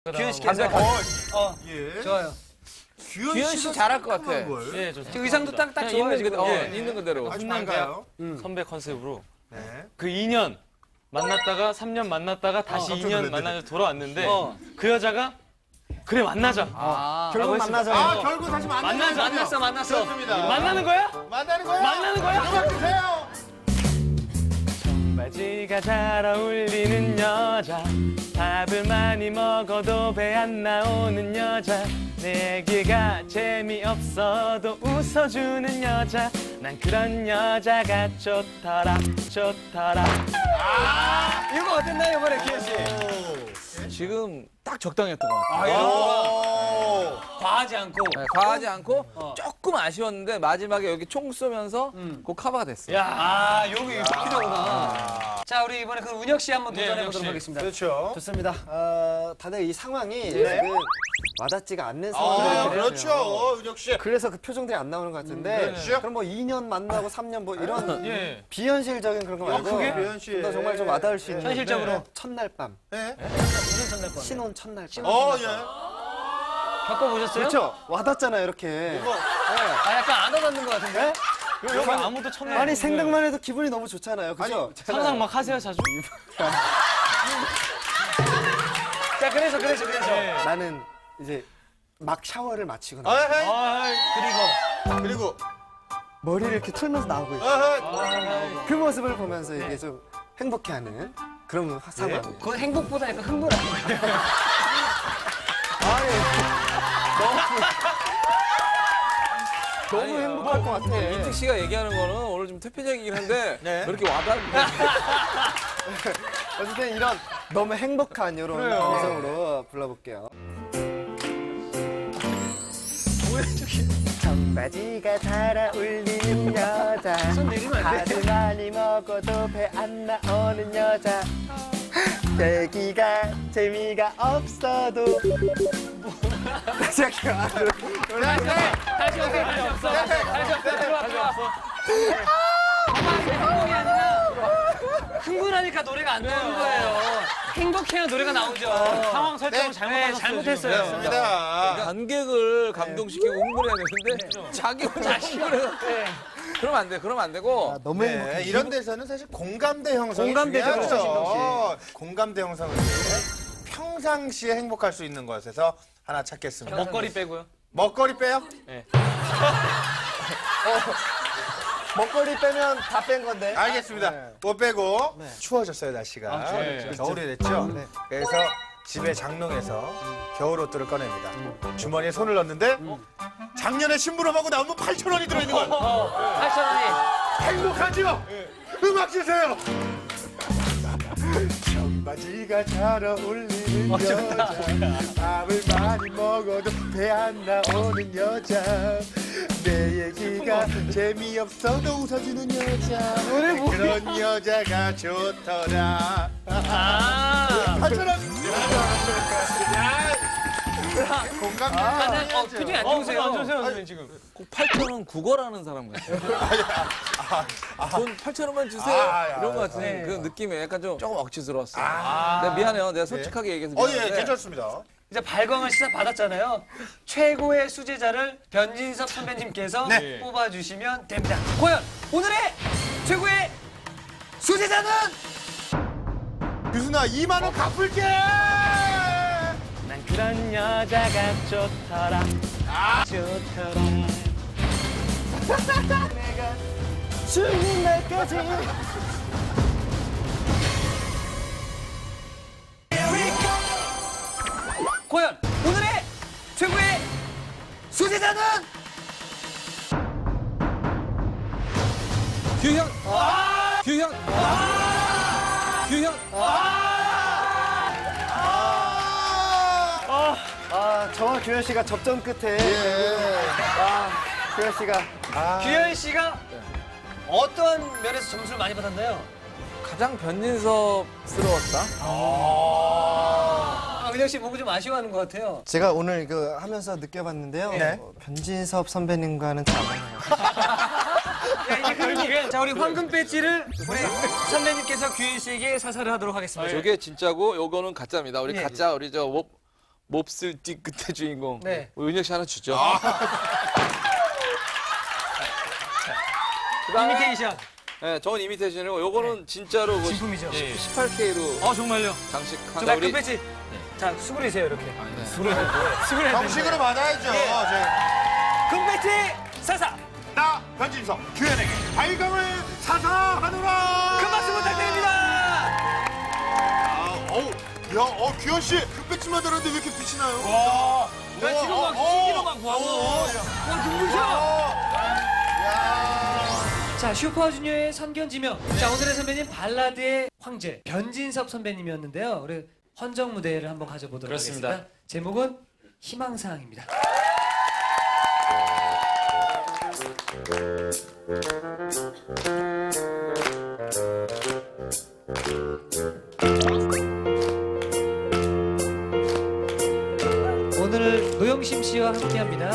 규현 씨께서 예. 좋아요. 규현 씨 잘할 것 같아. 예, 좋습니다. 의상도 딱 좋아요. 있는 그대로. 훈남가요 선배 컨셉으로 네. 그 2년 만났다가 3년 만났다가 다시 2년 만나서 돌아왔는데 그 여자가 그래 만나자. 결국 만나자. 결국 다시 만나자. 만났어. 좋습니다. 만나는 거야? 만나는 거야? 만나는 거야? 음악 주세요. 바지가 잘 어울리는 여자, 밥을 많이 먹어도 배 안 나오는 여자, 내 얘기가 재미없어도 웃어주는 여자, 난 그런 여자가 좋더라. 이거 어땠나요, 이번에 규현 씨? 지금 딱 적당했던 것 같아요. 과하지 않고. 네, 과하지 않고 조금 아쉬웠는데 마지막에 여기 총 쏘면서 그 커버가 됐어요. 여기 필요구나. 자, 우리 이번에 그 은혁 씨 한번 도전해보도록 하겠습니다. 그렇죠. 좋습니다. 다들 이 상황이 지금 와닿지가 않는 상황이에요. 그렇죠. 은혁 씨. 그래서 그 표정들이 안 나오는 것 같은데 그럼 뭐 2년 만나고 3년 뭐 이런 비현실적인 그런 거 말고 규현 씨. 좀 더 정말 좀 와닿을 수 있는 현실적으로. 첫날 밤, 네. 무슨 첫날 밤? 신혼 첫날 밤. 예. 겪어보셨어요? 그렇죠? 와닿잖아요 이렇게. 약간 안 와닿는 것 같은데? 여기 아무도 첫날 아니 생각만 해도 기분이 너무 좋잖아요. 그죠? 상상 막 하세요 자주? 자, 그래서. 나는 이제 막 샤워를 마치고 아, 나 그리고 머리를 이렇게 틀면서 나오고 있어. 그 모습을 보면서 이게 좀 행복해하는 그런 상황. 그건 행복보다 약간 흥분 아닌가요? 너무 행복할 것 같아. 이특 씨가 얘기하는 거는 오늘 좀 퇴폐적이긴 한데 왜 이렇게 와닿는데? 어쨌든 이런 너무 행복한 이런 감성으로 불러볼게요. 청바지가 잘 어울리는 여자, 밥을 많이 먹어도 배 안 나오는 여자, 얘기가 재미가 없어도 다시 할게요. 다시 없어. 행복이 아니라 흥분하니까 노래가 안 나오는 거예요. 행복해야 노래가 나오죠. 상황 설정을 잘못했어요. 맞습니다. 관객을 감동시키고 흥분해야 되는데 자기 혼자 흥분해서 그러면 안 되고 너무 행복해. 네, 이런 데서는 사실 공감대 형성이 공감대죠, 중요하죠. 공감대 형성을 위해 평상시에 행복할 수 있는 것에서 하나 찾겠습니다. 먹거리 빼고요. 먹거리 빼요? 먹거리 빼면 다 뺀 건데. 알겠습니다. 뭐 빼고 추워졌어요 날씨가. 겨울이 됐죠. 그래서 집에 장롱에서 겨울옷들을 꺼냅니다. 주머니에 손을 넣는데 작년에 심부름하고 나오면 8,000원이 들어있는 거예요. 8,000원이. 행복하죠? 음악 주세요. 청바지가 잘 어울리는 여자, 밥을 많이 먹어도 배 안 나오는 여자, 내 얘기가 재미없어도 웃어주는 여자, 그런 여자가 좋더라. 8,000원. 공감대. 표정이 안 좋으세요. 안 좋으세요 선생님 지금. 꼭 8,000원 국어라는 사람 같아요. 돈 8,000원만 주세요. 이런 거 같은 그 느낌이 약간 조금 억지스러웠어. 내가 미안해요. 내가 솔직하게 얘기해서 미안한데. 괜찮습니다. 이제 발광을 시사 받았잖아요. 최고의 수제자를 변진섭 선배님께서 뽑아주시면 됩니다. 과연 오늘의 최고의 수제자는? 규순아 2만 원 갚을게. 난 그런 여자가 좋더라. 죽는 날까지. 과연 오늘의 최고의 수제자는? 규현! 저와 규현 씨가 접전 끝에 규현 씨가 규현 씨가 어떤 면에서 점수를 많이 받았나요? 가장 변진섭스러웠다. 은혁 씨 보고 좀 아쉬워하는 것 같아요. 제가 오늘 이거 하면서 느껴봤는데요. 변진섭 선배님과는 잘 맞네요. 자, 우리 황금 배지를 우리 선배님께서 규현 씨에게 사사를 하도록 하겠습니다. 저게 진짜고 요거는 가짜입니다. 우리 가짜 우리 몹쓸 뒤끝의 주인공. 네. 은혁 씨 하나 주죠. 이미테이션. 네, 저건 이미테이션이고 요거는 진짜로 진품이죠. 18K로 정말요? 장식한 자, 금배지. 자, 수그리세요, 이렇게. 수그려야 정식으로 받아야죠. 금배지 사사. 나 변진섭 규현에게 발광을 사사하노라. 큰 박수 부탁드립니다. 규현 씨 흑배지만 들었는데 왜 이렇게 빛이 나요? 나 지금 막 신기로 막 와. 눈부셔. 자, 슈퍼주니어의 선견지명. 자, 오늘의 선배님 발라드의 황제 변진섭 선배님이었는데요. 우리 헌정 무대를 한번 가져보도록 그렇습니다. 하겠습니다. 제목은 희망사항입니다. 오늘 노영심 씨와 함께합니다.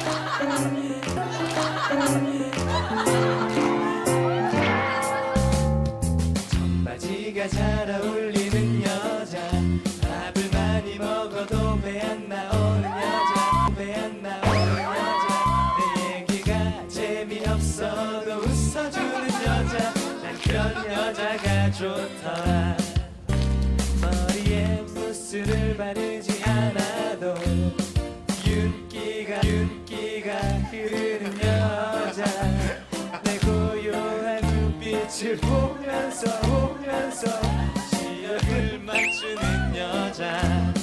청바지가 잘 어울리는 여자, 밥을 많이 먹어도 배 안 나오는 여자, 배 안 나오는 여자, 내 얘기가 재미없어도 웃어주는 여자, 난 그런 여자가 좋더라. 머리에 무스를 바르지 않아도 윤기가 흐르는 여자, 내 고요한 눈빛을 보면서 시력을 맞추는 여자,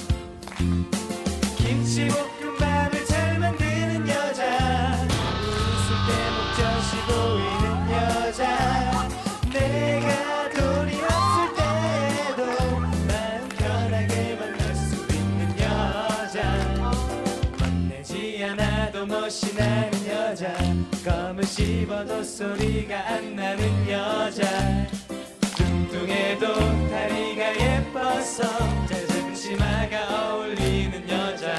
김치볶음밥을 잘 만드는 여자, 웃을 때 목젖이 보이는 여자, 내가 돈이 없을 때도 마음 편하게 만날 수 있는 여자, 멋내지 않아도 멋이 나는 여자, 껌을 씹어도 소리가 안 나는 여자, 뚱뚱해도 다리가 예뻐서 짧은 치마가 어울리는 여자.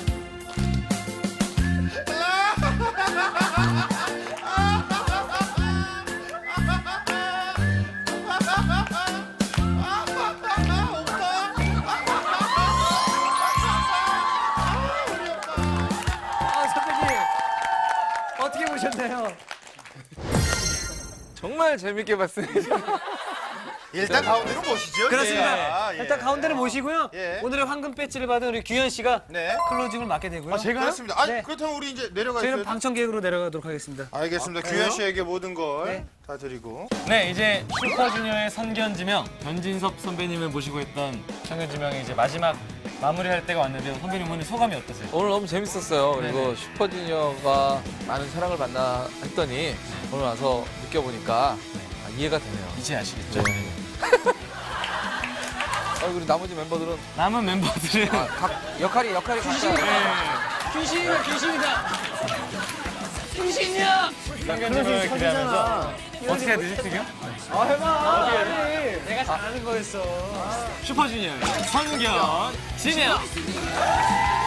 선배님 어떻게 보셨나요? 정말 재밌게 봤습니다. 일단 가운데로 모시죠. 그렇습니다. 예. 일단 가운데를 모시고요. 예. 오늘의 황금 배지를 받은 우리 규현 씨가 네. 클로징을 맡게 되고요. 그렇습니다. 네. 그렇다면 우리 이제 내려가 저희는 있어요. 방청객으로 내려가도록 하겠습니다. 알겠습니다. 규현 씨에게 모든 걸 네. 다 드리고. 네, 이제 슈퍼주니어의 선견지명 변진섭 선배님을 모시고 했던 선견지명이 이제 마지막 마무리할 때가 왔는데요. 선배님 오늘 소감이 어떠세요? 오늘 너무 재밌었어요. 그리고 슈퍼주니어가 많은 사랑을 받나 했더니 오늘 와서 느껴보니까 이해가 되네요. 이제 아시겠죠? 우리 나머지 멤버들은 남은 멤버들은 각 역할이 각자 귀신이다, 귀신이다. 귀신이야. 선견지명을 기대하면서 어떻게 해야 되지, 지금? 내가 잘하는 거였어. 슈퍼주니어의 선견지명.